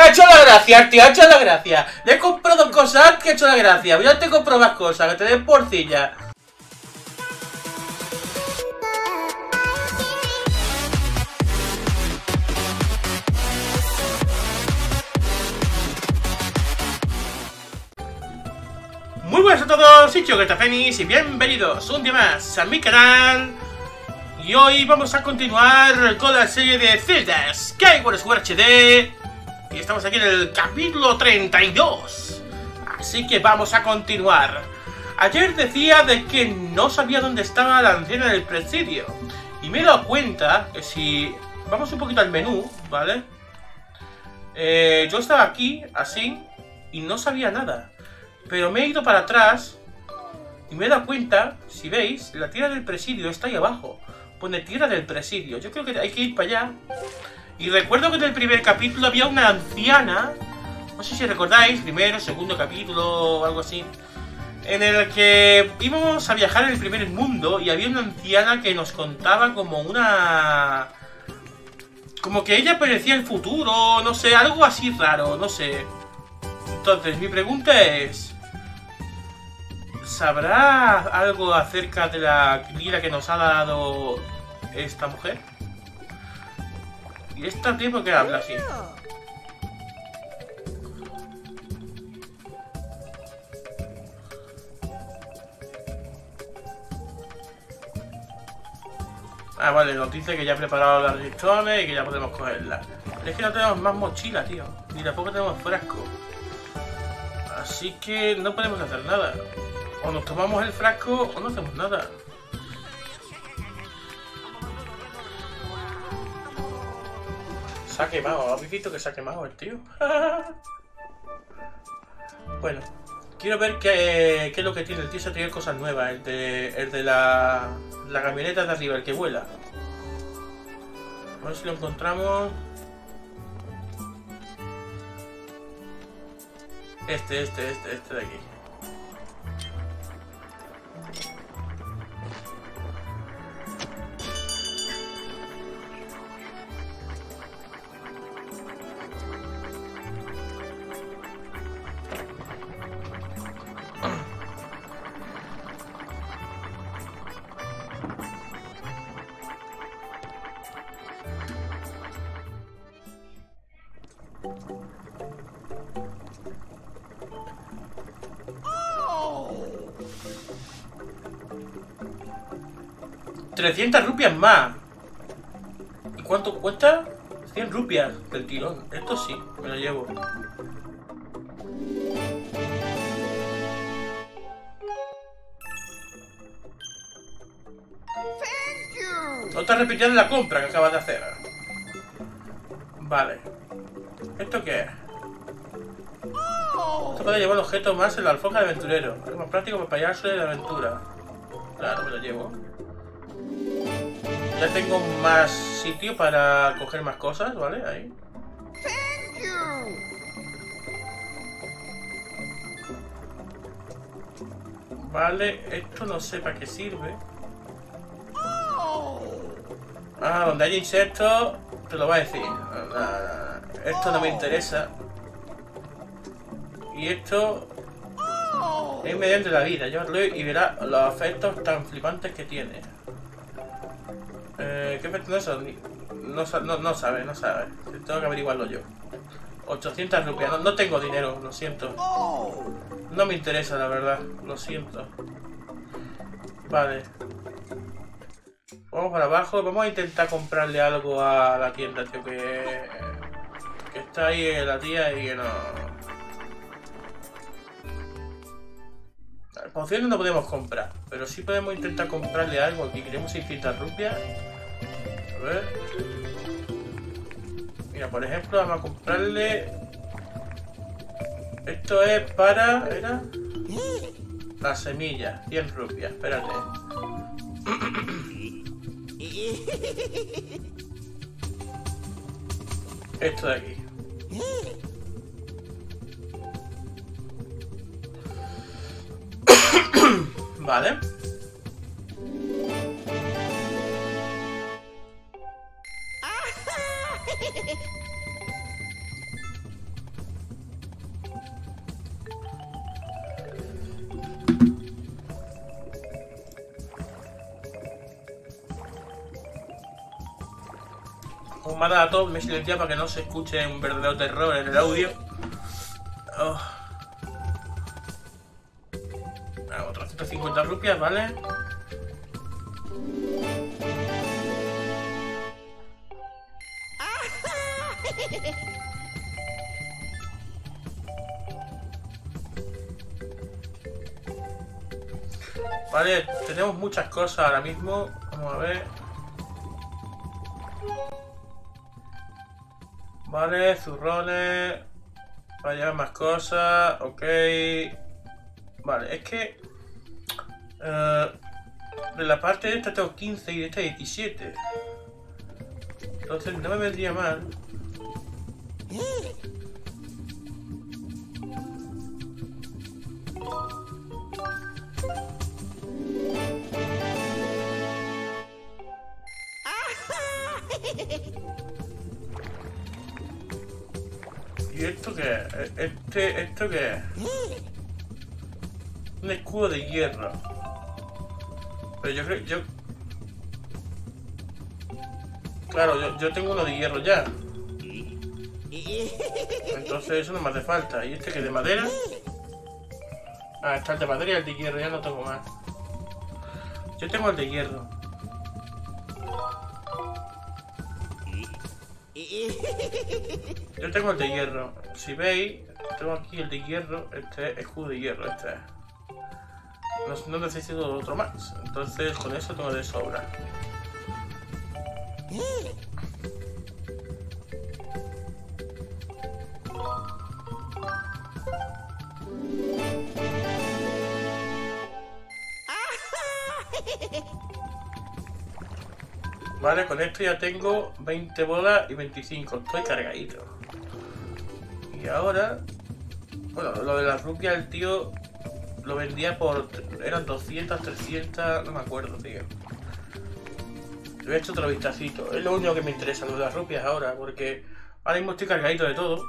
ha hecho la gracia, tío, ha hecho la gracia. Le he comprado cosas que ha hecho la gracia. Ya te compro más cosas, que te den porcilla. Muy buenas a todos, soy Fénix y bienvenidos un día más a mi canal. Y hoy vamos a continuar con la serie de Zelda Skyward Sword HD. Y estamos aquí en el capítulo 32. Así que vamos a continuar. Ayer decía de que no sabía dónde estaba la anciana del presidio. Y me he dado cuenta que si vamos un poquito al menú, ¿vale? Yo estaba aquí, así, y no sabía nada. Pero me he ido para atrás y me he dado cuenta, si veis, la tierra del presidio está ahí abajo. Pone tierra del presidio. Yo creo que hay que ir para allá. Y recuerdo que en el primer capítulo había una anciana, no sé si recordáis, primero, segundo capítulo o algo así, en el que íbamos a viajar en el primer mundo y había una anciana que nos contaba como una... como que ella predecía el futuro, no sé, algo así raro, no sé. Entonces, mi pregunta es... ¿sabrá algo acerca de la vida que nos ha dado esta mujer? ¿Y esta tío por qué habla así? Ah, vale, nos dice que ya ha preparado las listones y que ya podemos cogerlas. Es que no tenemos más mochila, tío. Ni tampoco tenemos frasco. Así que no podemos hacer nada. O nos tomamos el frasco o no hacemos nada. Se ha quemado. ¿Habéis visto que se ha quemado el tío? Bueno, quiero ver qué es lo que tiene el tío. Se tiene cosas nuevas. El de la camioneta de arriba, el que vuela. A ver si lo encontramos. Este de aquí. $300 rupias más. ¿Y cuánto cuesta? 100 rupias del tirón. Esto sí, me lo llevo. No te repitiendo la compra que acabas de hacer. Vale. ¿Esto qué es? Esto puede llevar objetos más en la alfombra de aventurero. Es más práctico para payarse de la aventura. Claro, me lo llevo. Ya tengo más sitio para coger más cosas, ¿vale? Ahí. Vale, esto no sé para qué sirve. Ah, donde haya insectos, te lo va a decir. Esto no me interesa. Y esto es mediante la vida. Llévatelo y verá los efectos tan flipantes que tiene. ¿Qué efectos son? No sabe. Tengo que averiguarlo yo. 800 rupias. No tengo dinero, lo siento. No me interesa, la verdad. Lo siento. Vale. Vamos para abajo. Vamos a intentar comprarle algo a la tienda, tío. Que está ahí la tía y que no... Pociones no podemos comprar, pero sí podemos intentar comprarle algo aquí. Queremos 600 rupias. A ver. Mira, por ejemplo, vamos a comprarle... Esto es para... ¿era? La semilla, 100 rupias, espérate. Esto de aquí. Vale. Como me ha dado a todo, me he silenciado para que no se escuche un verdadero terror en el audio. Oh. Otras 150 rupias, ¿vale? Vale, tenemos muchas cosas ahora mismo. Vamos a ver. Vale, zurrones. Para llevar más cosas. Ok. Vale, es que... de la parte de esta tengo 15 y de esta 17. Entonces no me vendría mal. ¿Y esto qué es? ¿Esto qué es? Un escudo de hierro. Pero yo creo... Claro, yo tengo uno de hierro ya. Entonces eso no me hace falta. ¿Y este que es de madera? Ah, está el de madera y el de hierro, ya no tengo más. Yo tengo el de hierro. Yo tengo el de hierro. Si veis, tengo aquí el de hierro. Este es escudo de hierro, este es. No necesito otro más. Entonces con eso tengo de sobra. Vale, con esto ya tengo 20 bolas y 25. Estoy cargadito. Y ahora... Bueno, lo de las rupias el tío lo vendía por... Eran 200, 300... No me acuerdo, tío. Le he hecho otro vistacito. Es lo único que me interesa, lo de las rupias ahora. Porque ahora mismo estoy cargadito de todo.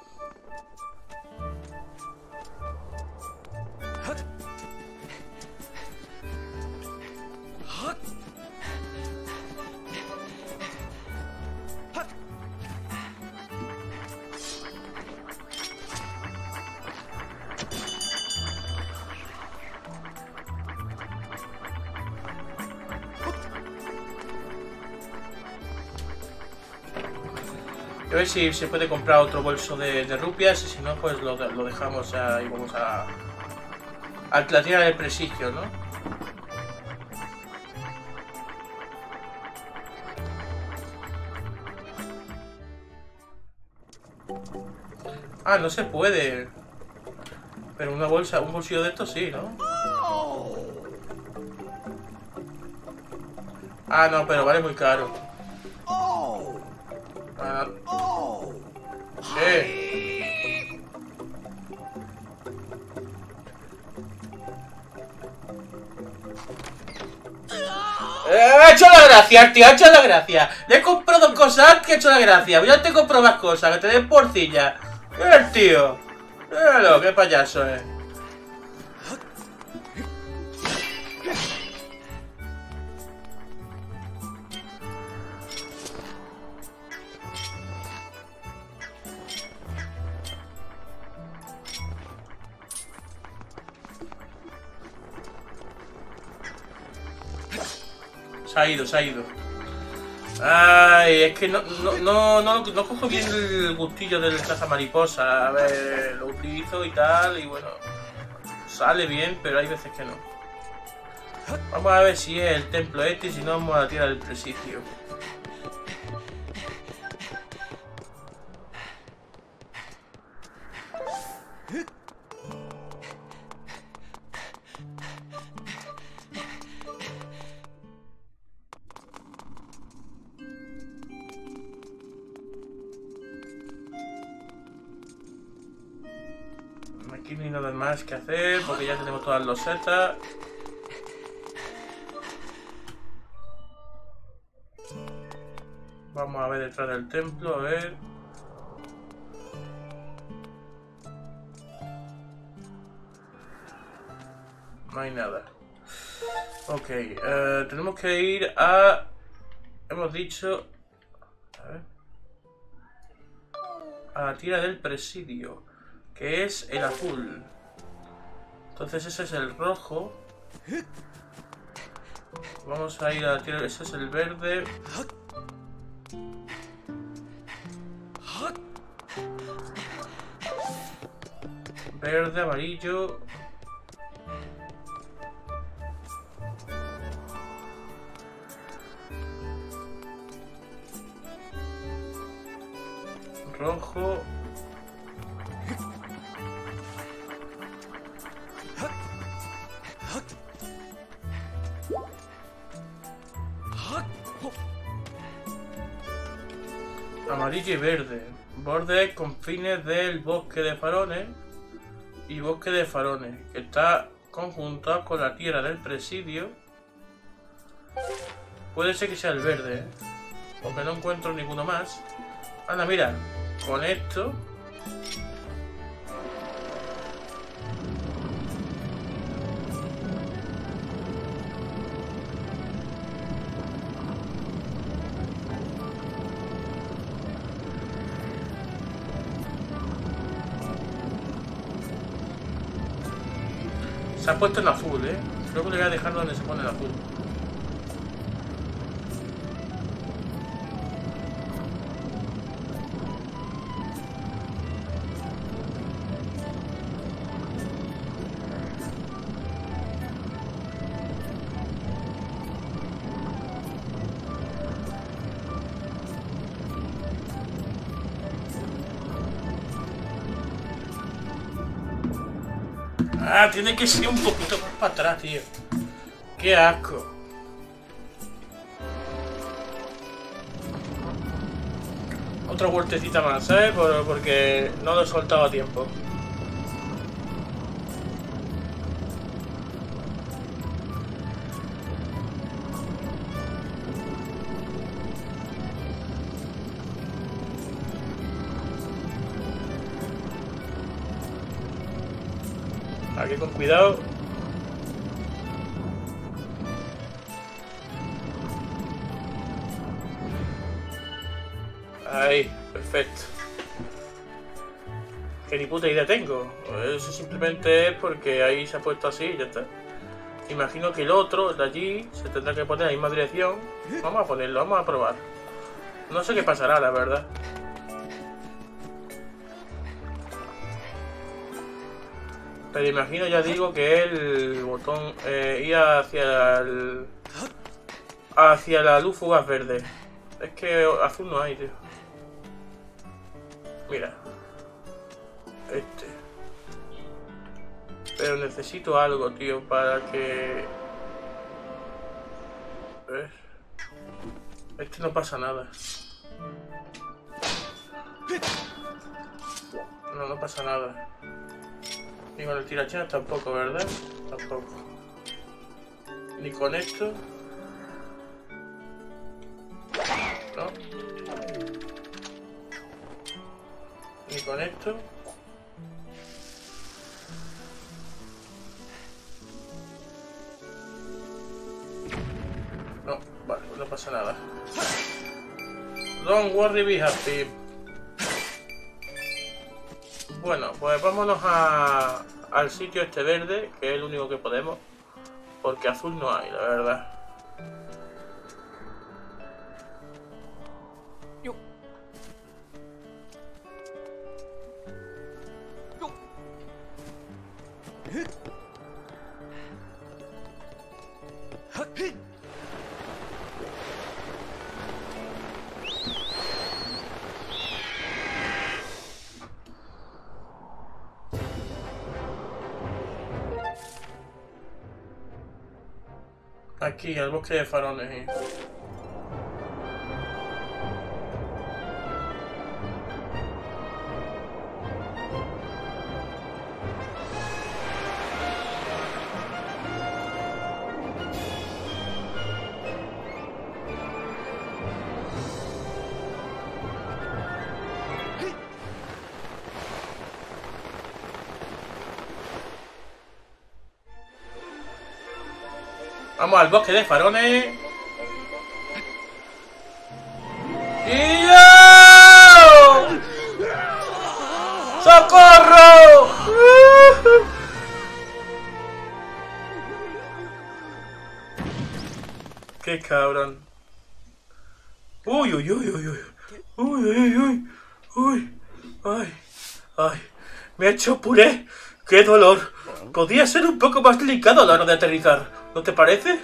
A ver si se puede comprar otro bolso de rupias y si no, pues lo dejamos ya y vamos a la tierra del prestigio, ¿no? Ah, no se puede. Pero una bolsa, un bolsillo de estos sí, ¿no? Ah, no, pero vale muy caro. Ah, sí. Ha hecho la gracia, tío, ha hecho la gracia. Le he comprado cosas que ha hecho la gracia. Yo te compro más cosas, que te den porcilla. Mira el tío. Míralo, qué payaso es. Se ha ido. Ay, es que no cojo bien el gustillo del cazamariposa. A ver, lo utilizo y tal, y bueno, sale bien, pero hay veces que no. Vamos a ver si es el templo este y si no vamos a la tierra del prestigio. Aquí no hay nada más que hacer porque ya tenemos todas las losetas. Vamos a ver detrás del templo, a ver. No hay nada. Ok, tenemos que ir a... Hemos dicho... A ver... a la tierra del presidio, que es el azul. Entonces ese es el rojo. Vamos a ir a la tierra, ese es el verde. Verde, amarillo. Rojo. Amarillo y verde. Bordes confines del bosque de farones y bosque de farones, que está conjuntado con la tierra del presidio. Puede ser que sea el verde, ¿eh? Porque no encuentro ninguno más. Anda, mira, con esto se ha puesto en azul, ¿eh? Creo que le voy a dejar donde se pone el azul. Ah, tiene que ser un poquito más para atrás, tío. Qué asco. Otra vueltecita más, ¿sabes? Porque no lo he soltado a tiempo. Aquí con cuidado. Ahí, perfecto. Que ni puta idea tengo. Eso simplemente es porque ahí se ha puesto así y ya está. Imagino que el otro de allí se tendrá que poner en la misma dirección. Vamos a ponerlo, vamos a probar. No sé qué pasará, la verdad. Pero imagino, ya digo, que el botón iba hacia la luz fugaz verde. Es que azul no hay, tío. Mira. Este. Pero necesito algo, tío, para que... ¿Ves? Este no pasa nada. No, no pasa nada. Ni con el tirachinas tampoco, ¿verdad? Tampoco. Ni con esto. No. Ni con esto. No, vale, no pasa nada. Don't worry, be happy. Bueno, pues vámonos al sitio este verde, que es el único que podemos, porque azul no hay, la verdad. Aquí, al bosque de farones. Vamos al bosque de farones. ¡Y yo! cabrón. Uy, uy, uy, uy, uy. Uy, uy, uy, uy. Ay, ay. Me ha hecho puré. ¡Qué dolor! Podría ser un poco más delicado a la hora de aterrizar. ¿No te parece?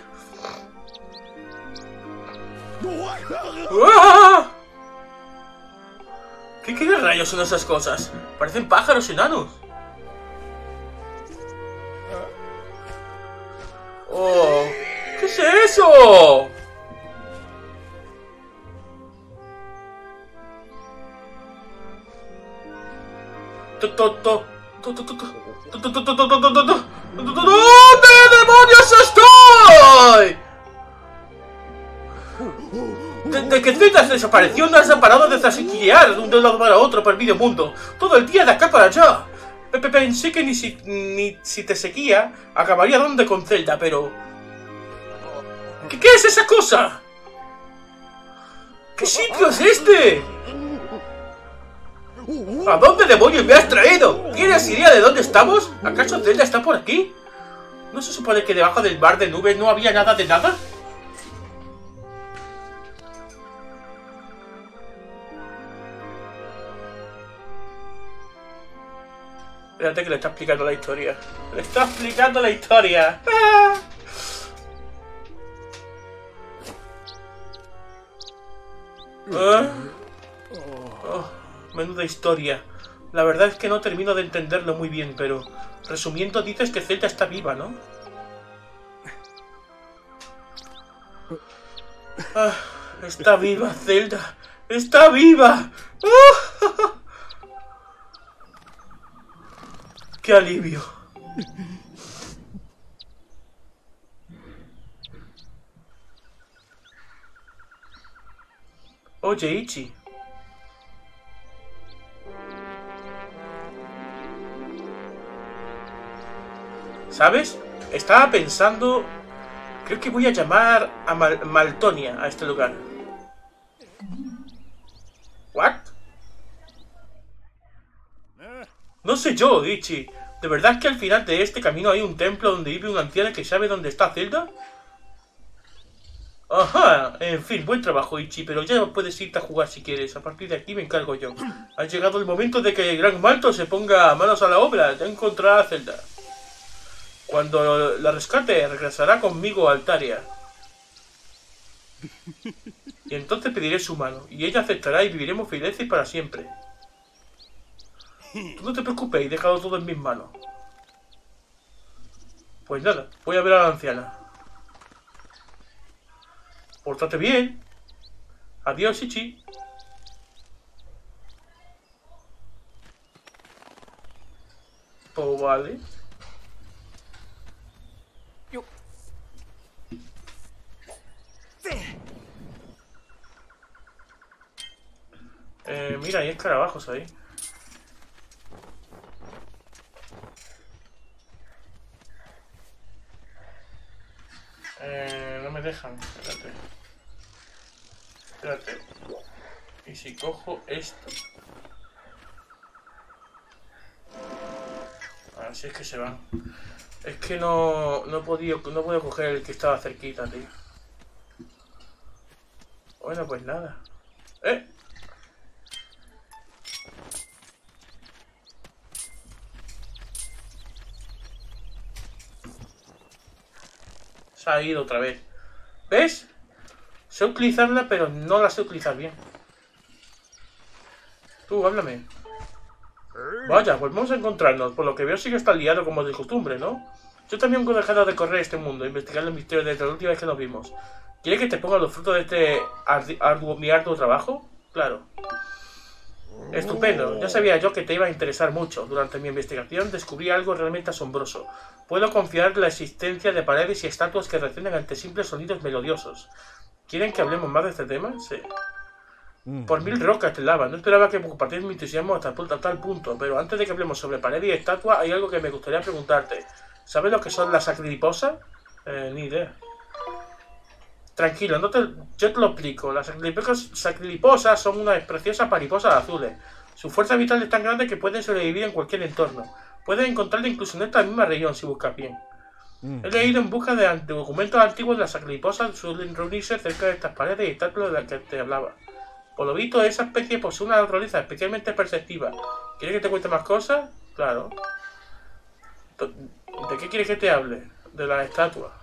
¡Ah! ¿Qué rayos son esas cosas? Parecen pájaros enanos. ¡Oh! ¿Qué es eso? ¿Dónde demonios estoy? Desde que Zelda desapareció no has parado de zasequillear de un lado para otro por el medio mundo. Todo el día de acá para allá. Pensé que ni si te seguía acabaría donde con Zelda, pero... ¿Qué es esa cosa? ¿Qué sitio es este? ¿A dónde demonios me has traído? ¿Tienes idea de dónde estamos? ¿Acaso Zelda está por aquí? ¿No se supone que debajo del mar de nubes no había nada de nada? Espérate que le está explicando la historia. Le está explicando la historia. ¡Ah! Oh, menuda historia. La verdad es que no termino de entenderlo muy bien, pero... Resumiendo, dices que Zelda está viva, ¿no? Ah, está viva, Zelda. ¡Está viva! ¡Ah! ¡Qué alivio! Oye, Ichi. ¿Sabes? Estaba pensando... Creo que voy a llamar a Maltonia a este lugar. ¿What? No sé yo, Ichi. ¿De verdad que al final de este camino hay un templo donde vive una anciana que sabe dónde está Zelda? Ajá, en fin, buen trabajo, Ichi, pero ya puedes irte a jugar si quieres. A partir de aquí me encargo yo. Ha llegado el momento de que el Gran Malto se ponga manos a la obra. Ya encontrará a Zelda. Cuando la rescate, regresará conmigo a Altaria. Y entonces pediré su mano, y ella aceptará y viviremos felices para siempre. Tú no te preocupes, he dejado todo en mis manos. Pues nada, voy a ver a la anciana. Pórtate bien. Adiós, Ichi. Pues vale. Mira, hay escarabajos ahí. No me dejan. Espérate. Espérate. ¿Y si cojo esto? Así es que se van. Es que no puedo coger el que estaba cerquita, tío. Bueno, pues nada. Se ha ido otra vez. ¿Ves? Sé utilizarla, pero no la sé utilizar bien. Tú, háblame. Vaya, pues vamos a encontrarnos. Por lo que veo sigue está liado como de costumbre, ¿no? Yo también he dejado de correr este mundo, investigar los misterios desde la última vez que nos vimos. ¿Quieres que te ponga los frutos de este mi arduo trabajo? Claro. Estupendo. Ya sabía yo que te iba a interesar mucho. Durante mi investigación descubrí algo realmente asombroso. Puedo confiar en la existencia de paredes y estatuas que reaccionan ante simples sonidos melodiosos. ¿Quieren que hablemos más de este tema? Sí. Por 1000 rocas de lava. No esperaba que compartieras mi entusiasmo hasta tal punto, pero antes de que hablemos sobre paredes y estatuas, hay algo que me gustaría preguntarte. ¿Sabes lo que son las sacriposas? Ni idea. Tranquilo, yo te lo explico. Las sacriposas son unas preciosas mariposas azules. Su fuerza vital es tan grande que pueden sobrevivir en cualquier entorno. Puedes encontrarla incluso en esta misma región si buscas bien. He leído en busca de documentos antiguos de las mariposas suelen reunirse cerca de estas paredes y estatuas de las que te hablaba. Por lo visto, esa especie posee una naturaleza especialmente perceptiva. ¿Quieres que te cuente más cosas? Claro. ¿De qué quieres que te hable? De las estatuas.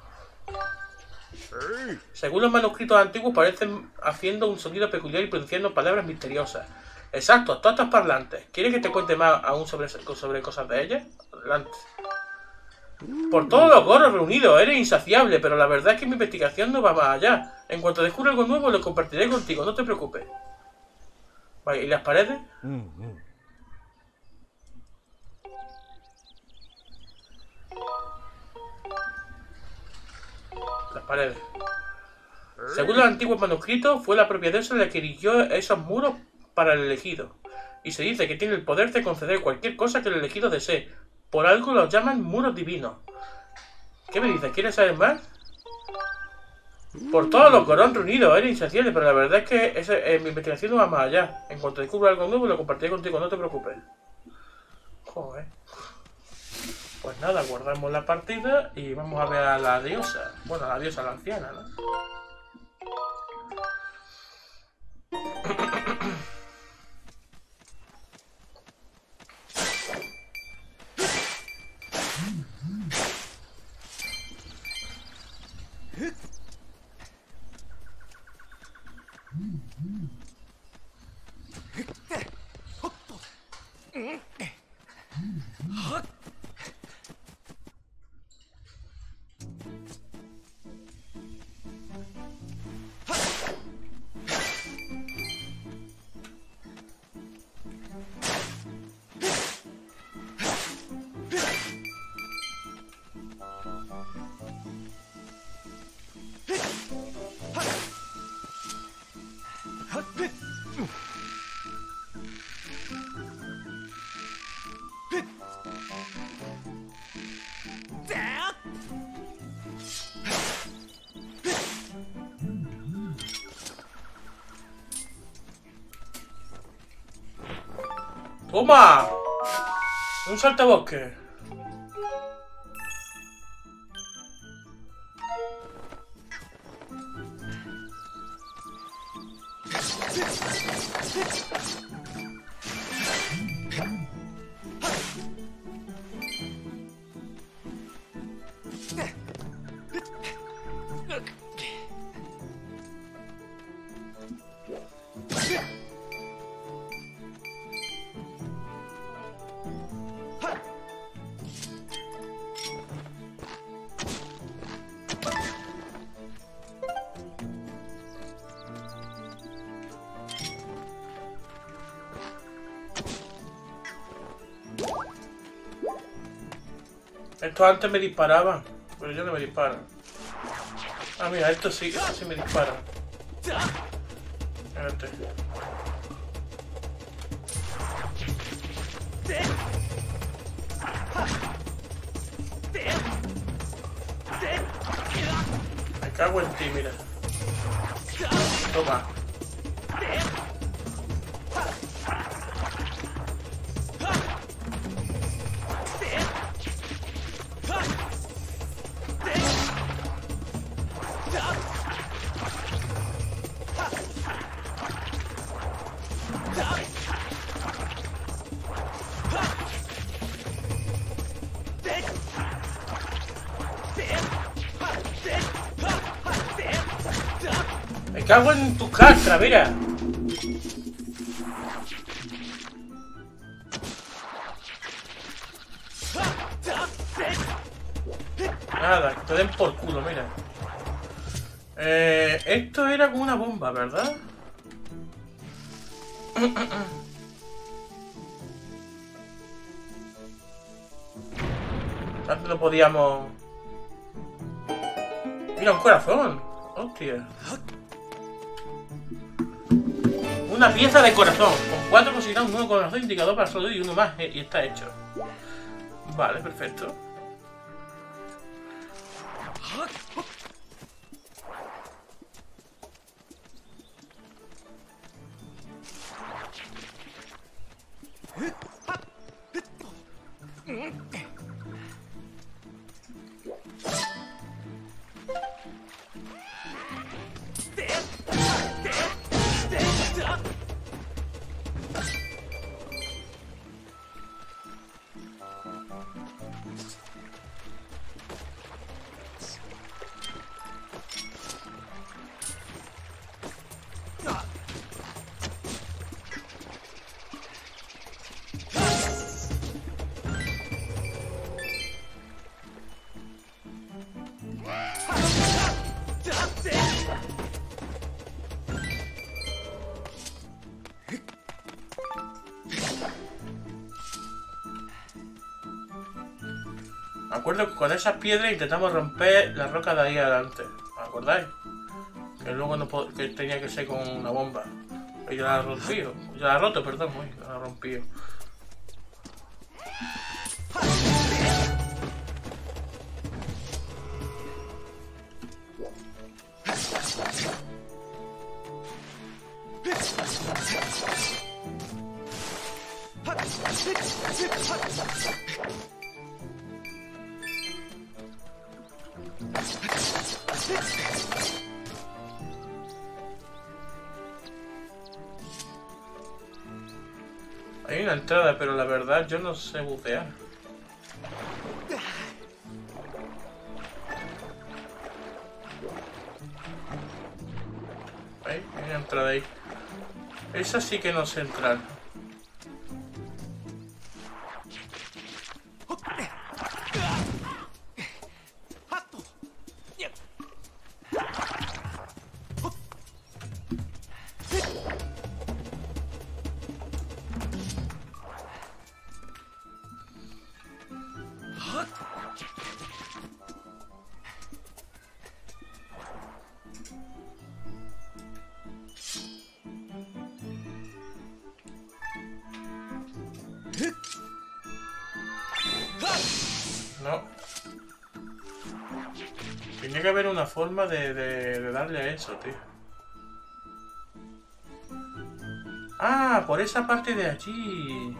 Según los manuscritos antiguos, parecen haciendo un sonido peculiar y pronunciando palabras misteriosas. Exacto, totas parlantes. ¿Quieres que te cuente más aún sobre cosas de ellas? Adelante. Por todos los goros reunidos, eres insaciable, pero la verdad es que mi investigación no va más allá. En cuanto descubra algo nuevo, lo compartiré contigo, no te preocupes. Vale, ¿y las paredes? Las paredes. Según los antiguos manuscritos, fue la propia diosa la que erigió esos muros para el elegido. Y se dice que tiene el poder de conceder cualquier cosa que el elegido desee. Por algo los llaman muros divinos. ¿Qué me dices? ¿Quieres saber más? Por todos los gorón reunidos, eres insaciable, pero la verdad es que mi investigación no va más allá. En cuanto descubra algo nuevo, lo compartiré contigo, no te preocupes. Joder. Pues nada, guardamos la partida y vamos a ver a la diosa. Bueno, a la diosa, la anciana, ¿no? ¡Toma! Un saltabosque. Esto antes me disparaban, pero yo no me disparan. Ah, mira, esto sí me disparan. Espérate. Me cago en ti, mira. Toma. Me cago en tu castra, mira. Nada, que te den por culo, mira. Esto era como una bomba, ¿verdad? Antes no podíamos... Mira, un corazón. Hostia. Una pieza de corazón. Con 4 consideramos un nuevo corazón, indicador para salud y uno más. Y está hecho. Vale, perfecto. Me acuerdo que con esas piedras intentamos romper la roca de ahí adelante. ¿Me acordáis? Que luego no que tenía que ser con una bomba. Y ya la he rompido. Ya la he roto, perdón. Uy, ya la he rompido. Hay una entrada, pero la verdad yo no sé bucear. Hay una entrada ahí. Esa sí que no sé entrar. No. Tiene que haber una forma de darle a eso, tío. Ah, por esa parte de allí.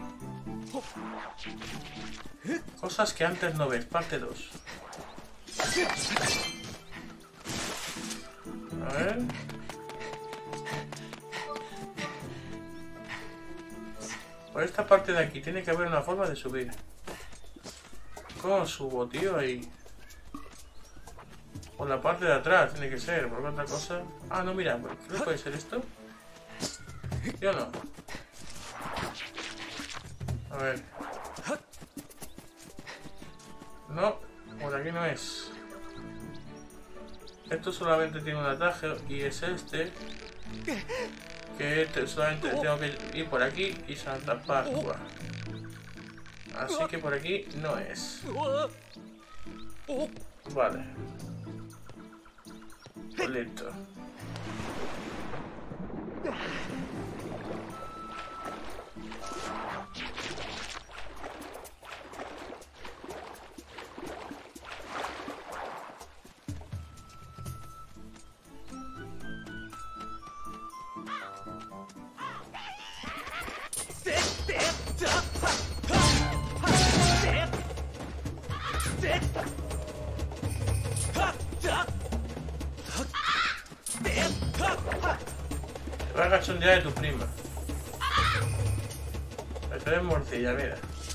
Cosas que antes no ves, parte 2. A ver. Por esta parte de aquí tiene que haber una forma de subir. ¿Cómo subo, tío? Ahí. Por la parte de atrás tiene que ser, por otra cosa. Ah, no, mira, ¿qué puede ser esto? ¿Yo no? A ver. No, por aquí no es. Esto solamente tiene un atajo y es este. Que solamente tengo que ir por aquí y saltar para arriba. Así que por aquí no es. Vale. Pues listo. Te va a cachondear de tu prima. Esto es morcilla, mira.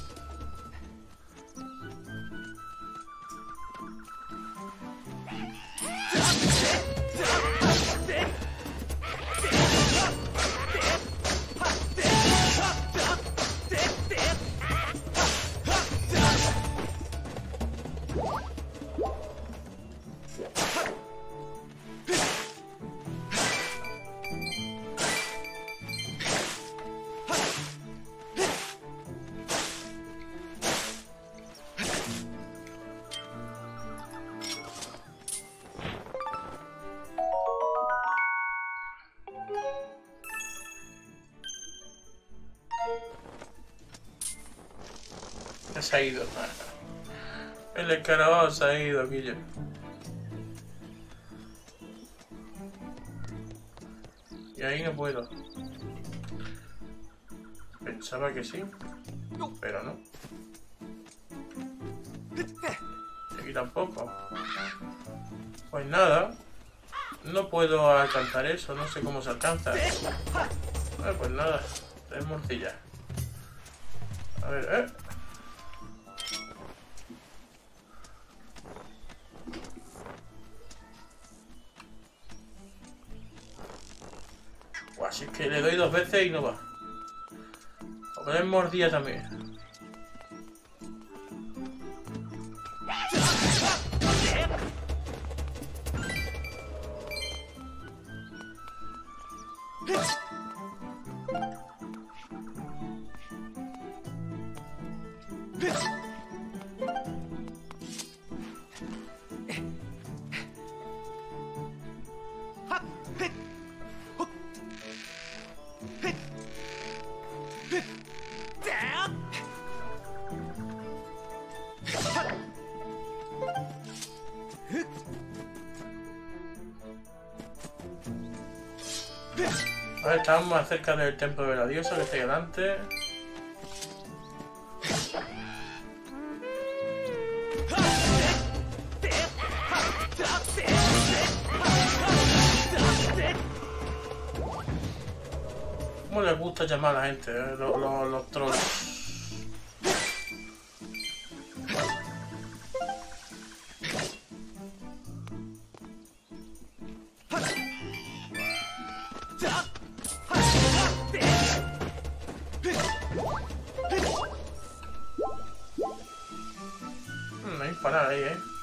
Se ha ido. El escarabajo se ha ido, Guillo. Y ahí no puedo. Pensaba que sí, pero no. Y aquí tampoco. Pues nada. No puedo alcanzar eso, no sé cómo se alcanza. Pues nada, es morcilla. A ver, Así que le doy 2 veces y no va. O es mordida también. A ver, estamos más cerca del templo de la diosa que está ahí delante. ¿Cómo les gusta llamar a la gente, los trolls? No hay para nada ahí,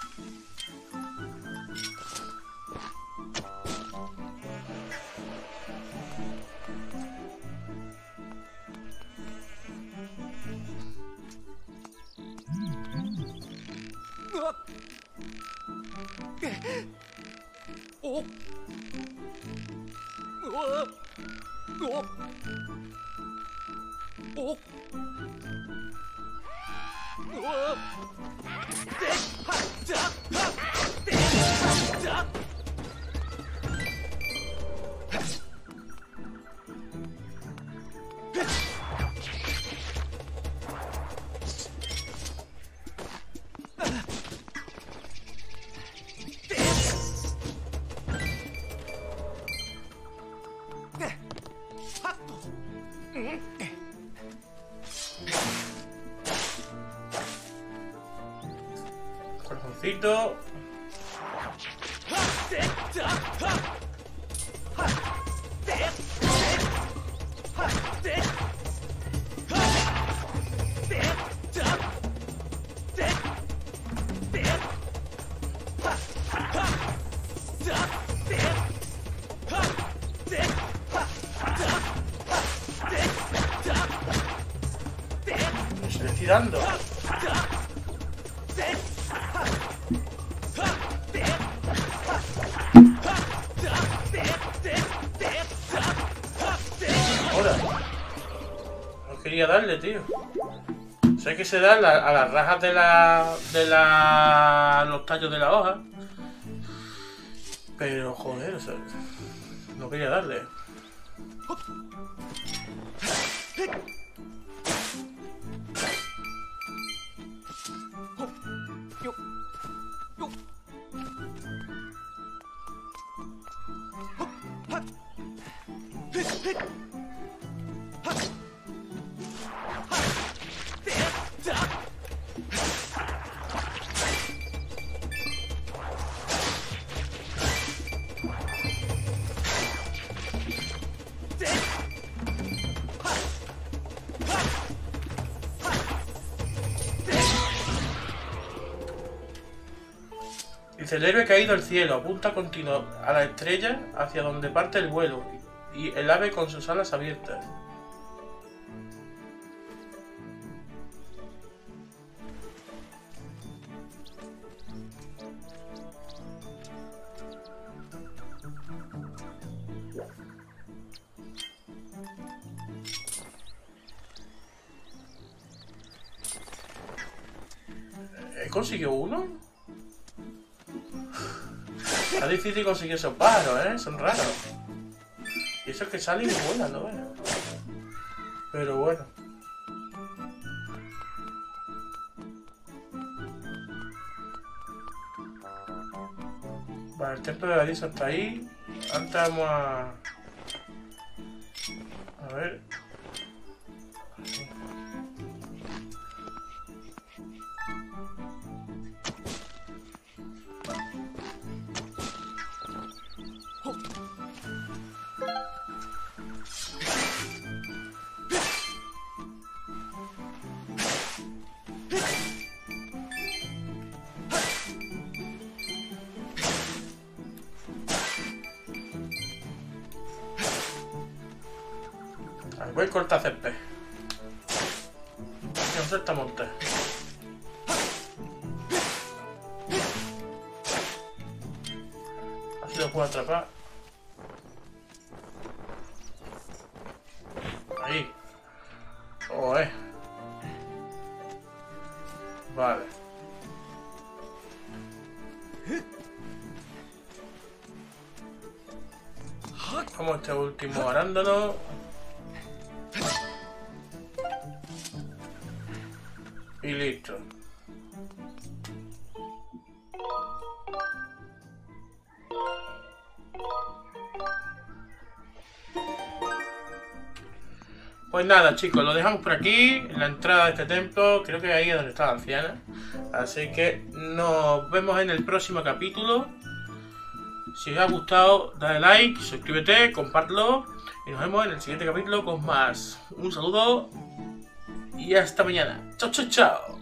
Corazoncito. Me estoy tirando. Ahora. No quería darle, tío. Sé que se da a las rajas de los tallos de la hoja. Pero, joder, o sea, no quería darle. Dice, el héroe caído al cielo, apunta continuo a la estrella hacia donde parte el vuelo, y el ave con sus alas abiertas. ¿He conseguido uno? Es difícil conseguir esos pájaros, son raros. Y esos que salen y vuelan, ¿no? Pero bueno. Vale, el templo de la diosa está ahí. Antes vamos a ver. Voy a cortar césped. No sé esta monte. Así lo puedo atrapar. Ahí. Último arándano. Y listo. Pues nada, chicos, lo dejamos por aquí, en la entrada de este templo. Creo que ahí es donde está la anciana. Así que nos vemos en el próximo capítulo. Si os ha gustado, dale like, suscríbete, compártelo. Y nos vemos en el siguiente capítulo con más. Un saludo y hasta mañana. Chao, chao, chao.